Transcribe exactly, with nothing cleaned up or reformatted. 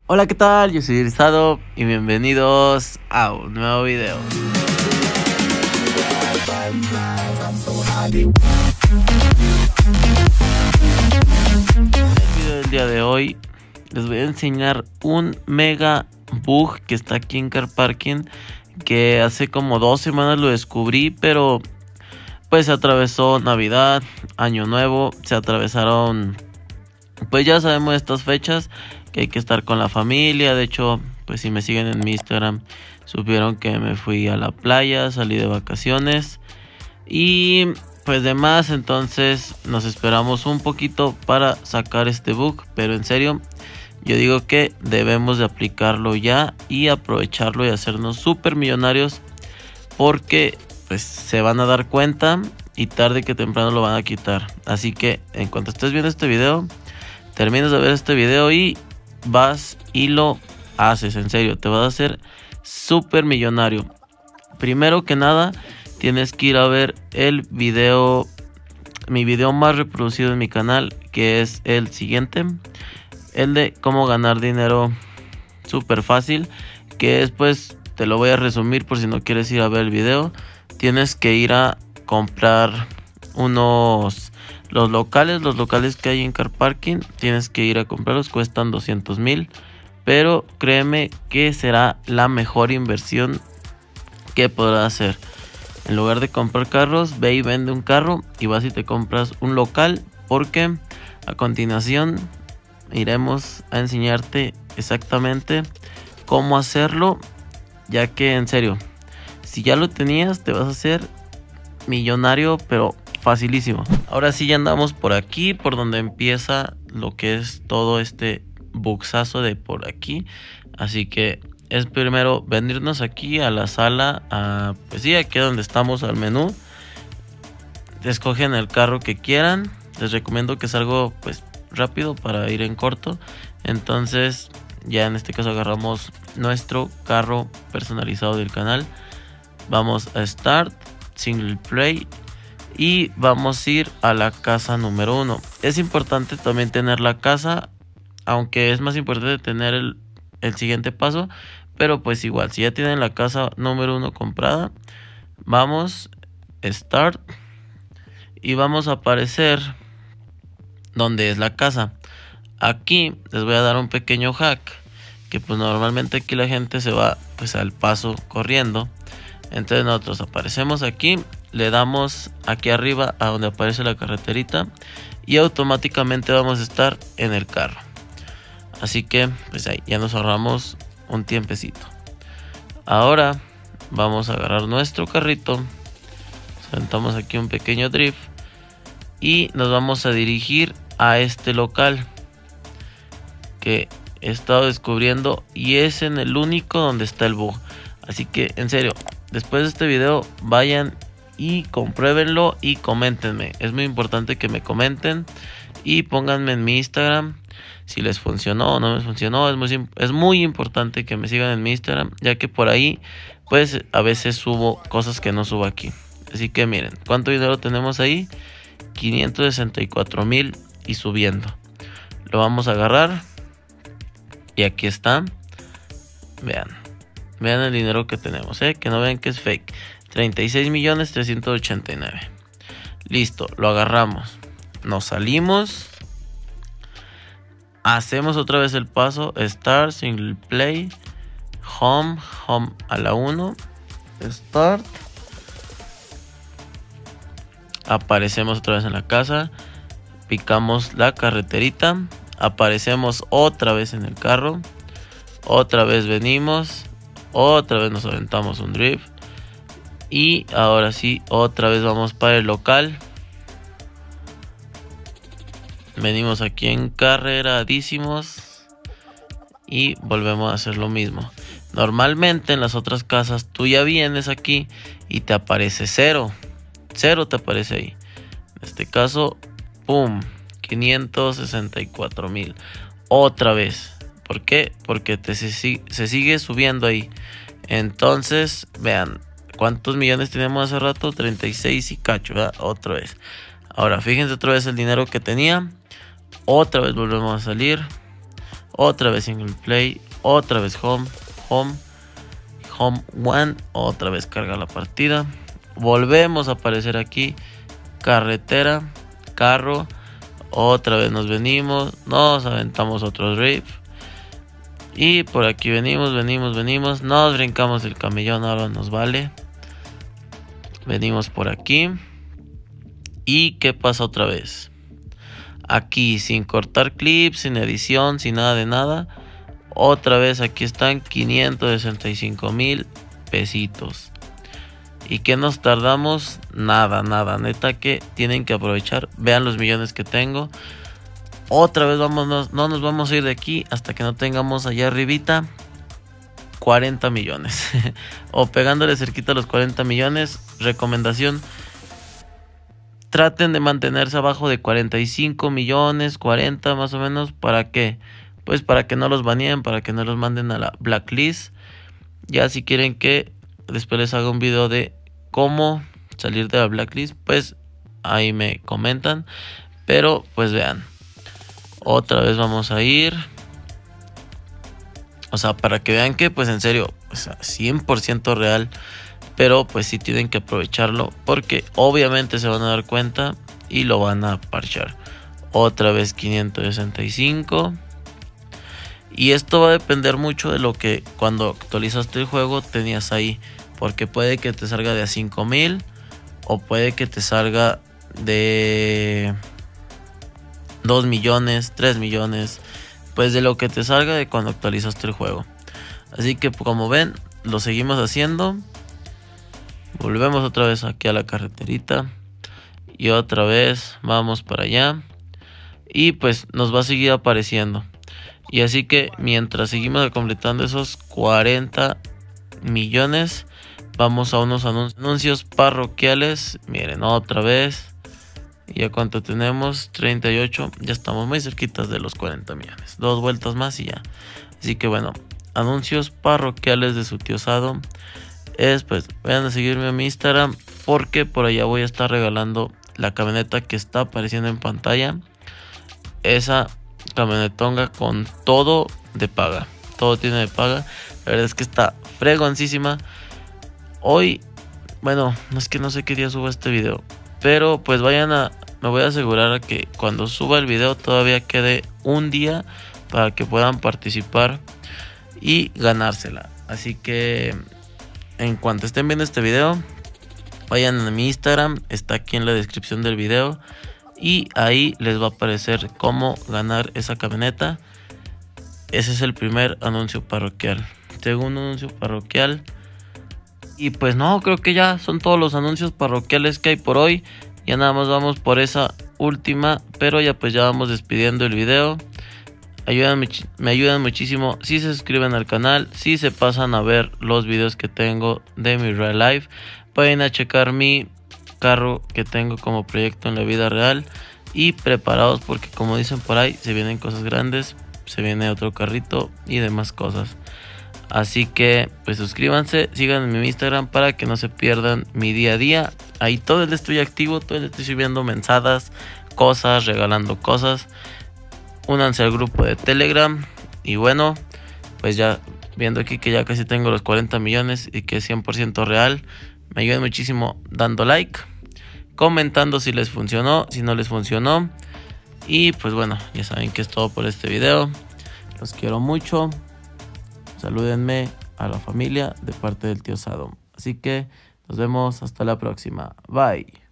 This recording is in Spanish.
Hola, ¿qué tal? Yo soy Irizado y bienvenidos a un nuevo video. En el video del día de hoy les voy a enseñar un mega bug que está aquí en Car Parking, que hace como dos semanas lo descubrí, pero pues se atravesó Navidad, Año Nuevo, se atravesaron, pues ya sabemos estas fechas que hay que estar con la familia. De hecho, pues si me siguen en mi Instagram supieron que me fui a la playa, salí de vacaciones y pues demás. Entonces nos esperamos un poquito para sacar este bug, pero en serio yo digo que debemos de aplicarlo ya y aprovecharlo y hacernos super millonarios, porque pues se van a dar cuenta y tarde que temprano lo van a quitar. Así que en cuanto estés viendo este video, terminas de ver este video y vas y lo haces. En serio, te vas a hacer súper millonario. Primero que nada, tienes que ir a ver el video, mi video más reproducido en mi canal, que es el siguiente, el de cómo ganar dinero súper fácil, que es, pues te lo voy a resumir por si no quieres ir a ver el video. Tienes que ir a comprar unos Los locales, los locales que hay en Car Parking, tienes que ir a comprarlos, cuestan doscientos mil, pero créeme que será la mejor inversión que podrás hacer. En lugar de comprar carros, ve y vende un carro y vas y te compras un local, porque a continuación iremos a enseñarte exactamente cómo hacerlo, ya que en serio, si ya lo tenías, te vas a hacer millonario, pero facilísimo. Ahora sí, ya andamos por aquí, por donde empieza lo que es todo este buxazo de por aquí. Así que es primero venirnos aquí a la sala, a, pues sí, aquí donde estamos, al menú. Escogen el carro que quieran. Les recomiendo que es algo pues rápido para ir en corto. Entonces ya en este caso agarramos nuestro carro personalizado del canal. Vamos a Start, Single Play, y vamos a ir a la casa número uno. Es importante también tener la casa, aunque es más importante tener el, el siguiente paso. Pero pues igual, si ya tienen la casa número uno comprada, vamos a Start y vamos a aparecer donde es la casa. Aquí les voy a dar un pequeño hack, que pues normalmente aquí la gente se va pues al paso corriendo. Entonces nosotros aparecemos aquí, le damos aquí arriba a donde aparece la carreterita y automáticamente vamos a estar en el carro. Así que pues ahí ya nos ahorramos un tiempecito. Ahora vamos a agarrar nuestro carrito, sentamos aquí un pequeño drift y nos vamos a dirigir a este local que he estado descubriendo, y es en el único donde está el bug. Así que en serio, después de este video vayan y compruébenlo y coméntenme. Es muy importante que me comenten y pónganme en mi Instagram si les funcionó o no les funcionó. Es muy, es muy importante que me sigan en mi Instagram, ya que por ahí pues a veces subo cosas que no subo aquí. Así que miren, ¿cuánto dinero tenemos ahí? quinientos sesenta y cuatro mil y subiendo. Lo vamos a agarrar y aquí está. Vean. Vean el dinero que tenemos, ¿eh? Que no vean que es fake. treinta y seis millones trescientos ochenta y nueve. Listo, lo agarramos. Nos salimos. Hacemos otra vez el paso. Start, Single Play, Home, Home a la uno. Start. Aparecemos otra vez en la casa. Picamos la carreterita. Aparecemos otra vez en el carro. Otra vez venimos. Otra vez nos aventamos un drift. Y ahora sí, otra vez vamos para el local. Venimos aquí encarreradísimos. Y volvemos a hacer lo mismo. Normalmente en las otras casas tú ya vienes aquí y te aparece cero. Cero te aparece ahí. En este caso, ¡pum! quinientos sesenta y cuatro mil. Otra vez. ¿Por qué? Porque te, se, se sigue subiendo ahí. Entonces, vean, ¿cuántos millones tenemos hace rato? treinta y seis y cacho, ¿verdad? Otra vez. Ahora, fíjense otra vez el dinero que tenía. Otra vez volvemos a salir. otra vez single play, otra vez home, home, home one, otra vez carga la partida. Volvemos a aparecer aquí, carretera, carro, otra vez nos venimos, nos aventamos otro riff. Y por aquí venimos, venimos, venimos, nos brincamos el camellón, ahora nos vale. Venimos por aquí. ¿Y qué pasa otra vez? Aquí sin cortar clips, sin edición, sin nada de nada. Otra vez aquí están quinientos sesenta y cinco mil pesitos. ¿Y qué nos tardamos? Nada, nada. Neta que tienen que aprovechar. Vean los millones que tengo. Otra vez vámonos, no nos vamos a ir de aquí hasta que no tengamos allá arribita cuarenta millones. O pegándole cerquita a los cuarenta millones. Recomendación: traten de mantenerse abajo de cuarenta y cinco millones, cuarenta más o menos. ¿Para qué? Pues para que no los baneen, para que no los manden a la blacklist. Ya si quieren que después les haga un video de cómo salir de la blacklist, pues ahí me comentan. Pero pues vean, otra vez vamos a ir. O sea, para que vean que pues en serio, o sea, cien por ciento real. Pero pues sí tienen que aprovecharlo, porque obviamente se van a dar cuenta y lo van a parchar. Otra vez quinientos sesenta y cinco. Y esto va a depender mucho de lo que cuando actualizaste el juego tenías ahí. Porque puede que te salga de a cinco mil. O puede que te salga de dos millones, tres millones. Pues de lo que te salga de cuando actualizaste el juego. Así que como ven, lo seguimos haciendo. Volvemos otra vez aquí a la carreterita. Y otra vez vamos para allá. Y pues nos va a seguir apareciendo. Y así que mientras seguimos completando esos cuarenta millones, vamos a unos anuncios parroquiales. Miren, otra vez. ¿Y a cuánto tenemos? treinta y ocho. Ya estamos muy cerquitas de los cuarenta millones. Dos vueltas más y ya. Así que bueno, anuncios parroquiales de su tío Sado. Es pues, vayan a seguirme en mi Instagram, porque por allá voy a estar regalando la camioneta que está apareciendo en pantalla. Esa camionetonga con todo de paga. Todo tiene de paga. La verdad es que está fregoncísima. Hoy, bueno, no es que no sé qué día suba este video, pero pues vayan a, me voy a asegurar a que cuando suba el video todavía quede un día para que puedan participar y ganársela. Así que en cuanto estén viendo este video, vayan a mi Instagram, está aquí en la descripción del video, y ahí les va a aparecer cómo ganar esa camioneta. Ese es el primer anuncio parroquial. Segundo anuncio parroquial. Y pues no, creo que ya son todos los anuncios parroquiales que hay por hoy. Ya nada más vamos por esa última, pero ya pues ya vamos despidiendo el video. Ayudan, me ayudan muchísimo si se suscriben al canal, si se pasan a ver los videos que tengo de mi real life. Pueden a checar mi carro que tengo como proyecto en la vida real. Y preparados porque como dicen por ahí, se vienen cosas grandes, se viene otro carrito y demás cosas. Así que pues suscríbanse, sigan en mi Instagram para que no se pierdan mi día a día. Ahí todo el día estoy activo, todo el día estoy subiendo mensadas, cosas, regalando cosas. Únanse al grupo de Telegram. Y bueno, pues ya viendo aquí que ya casi tengo los cuarenta millones y que es cien por ciento real. Me ayudan muchísimo dando like, comentando si les funcionó, si no les funcionó. Y pues bueno, ya saben que es todo por este video. Los quiero mucho. Salúdenme a la familia de parte del tío Sado. Así que nos vemos hasta la próxima. Bye.